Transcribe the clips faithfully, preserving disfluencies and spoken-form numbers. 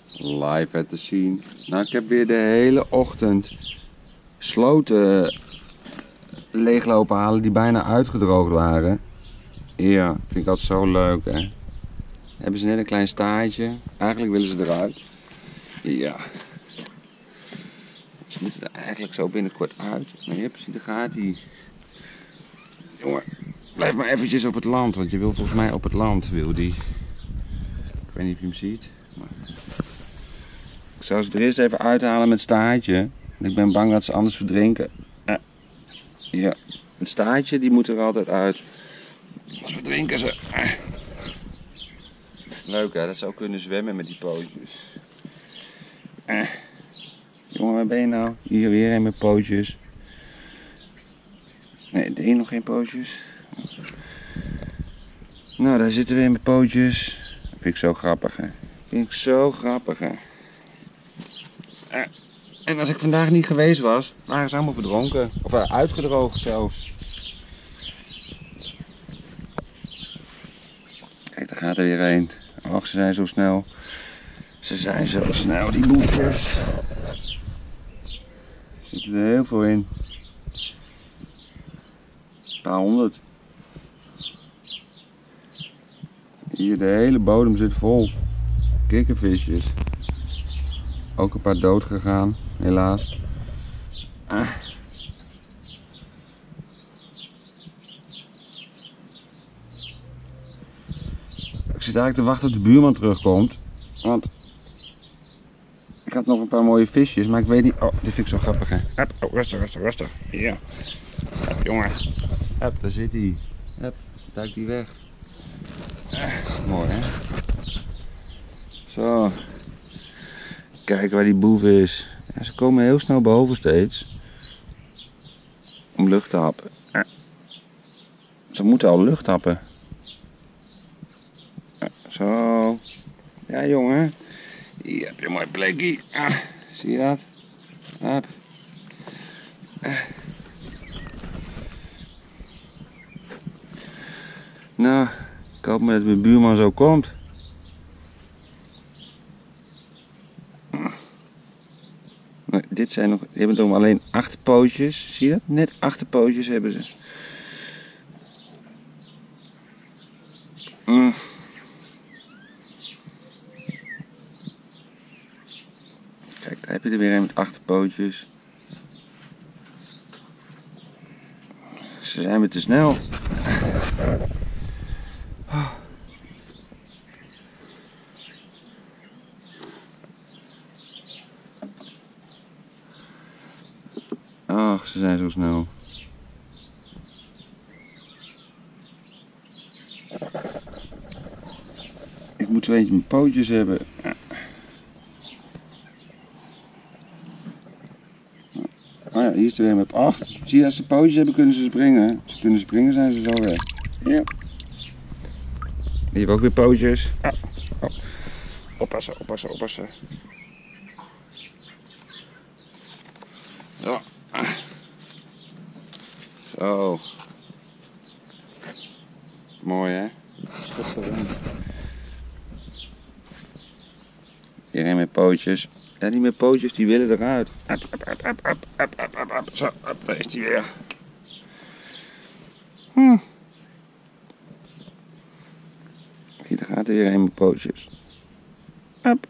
live te zien. Nou, ik heb weer de hele ochtend sloten leeglopen halen die bijna uitgedroogd waren. Ja, vind ik altijd zo leuk, hè. Hebben ze net een klein staartje. Eigenlijk willen ze eruit. Ja. Ze moeten er eigenlijk zo binnenkort uit. Maar je hebt, daar gaat hij. Jongen, blijf maar eventjes op het land, want je wil volgens mij op het land, wil die. Ik weet niet of je hem ziet. Maar... Ik zou ze er eerst even uithalen met staartje. Ik ben bang dat ze anders verdrinken. Ja, het staartje die moet er altijd uit. Anders verdrinken ze. Leuk hè, dat zou kunnen zwemmen met die pootjes. Jongen, waar ben je nou? Hier weer een met pootjes. Nee, de een nog geen pootjes. Nou, daar zitten we in met pootjes. Dat vind ik zo grappig, hè. Dat vind ik zo grappig, hè. En als ik vandaag niet geweest was, waren ze allemaal verdronken. Of uitgedroogd zelfs. Kijk, daar gaat er weer een. Och, ze zijn zo snel. Ze zijn zo snel, die boefjes. Er zitten er heel veel in. Een paar honderd. Hier, de hele bodem zit vol. Kikkervisjes. Ook een paar dood gegaan, helaas. Ah. Ik zit eigenlijk te wachten tot de buurman terugkomt. Want ik had nog een paar mooie visjes, maar ik weet niet... Oh, dit vind ik zo grappig, hè. Hup, oh, rustig, rustig, rustig. Hier. Hup, jongen. Hup, daar zit hij. Hup, duikt hij weg. Ah, mooi, hè. Zo. Kijk waar die boef is. Ja, ze komen heel snel boven steeds. Om lucht te happen. Ah. Ze moeten al lucht happen. Ah, zo. Ja, jongen. Hier heb je een mooi plekje. Ah, zie je dat? Ah. Ah. Nou, ik hoop maar dat mijn buurman zo komt. Nee, dit zijn nog, die hebben nog alleen achterpootjes. Zie je dat? Net achterpootjes hebben ze. Mm. Kijk, daar heb je er weer een met achterpootjes. Ze zijn weer te snel. Ach, ze zijn zo snel. Ik moet zo eentje met pootjes hebben. Oh ja, hier is er weer met acht. Zie je, als ze pootjes hebben kunnen ze springen. Als ze kunnen springen zijn ze zo weg. Ja. Die hebben ook weer pootjes. Ah. Oh. Oppassen, oppassen, oppassen. Zo. Zo. Mooi hè? Hier een met pootjes. Ja, die met pootjes die willen eruit. Up, up, up, up, up, up, up, up, up. Zo, up, daar is die weer. Hm. Hier, daar gaat er weer een met pootjes. Up.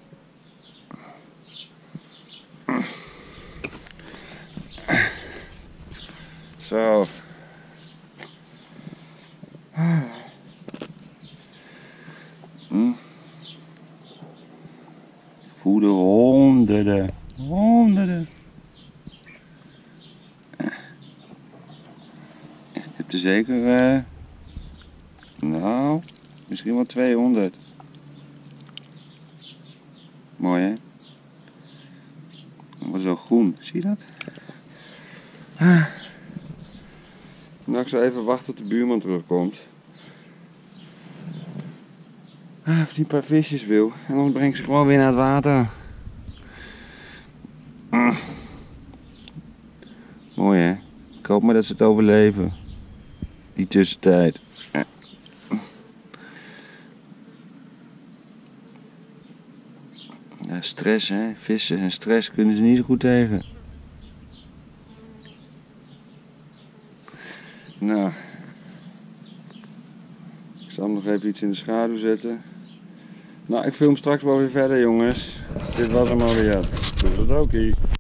Zo. Hm. Ik voel er honderden. Honderden. Ik heb er zeker, uh, nou, misschien wel tweehonderd. Mooi hè? Wat zo groen, zie je dat? Ah. Nou, ik zal even wachten tot de buurman terugkomt. Ah, of die een paar visjes wil. En dan breng ik ze gewoon weer naar het water. Ah. Mooi hè? Ik hoop maar dat ze het overleven. Die tussentijd. Ah. Ja, stress hè, vissen en stress kunnen ze niet zo goed tegen. Nou, ik zal hem nog even iets in de schaduw zetten. Nou, ik film straks wel weer verder jongens. Dit was hem alweer. Toedeledokie.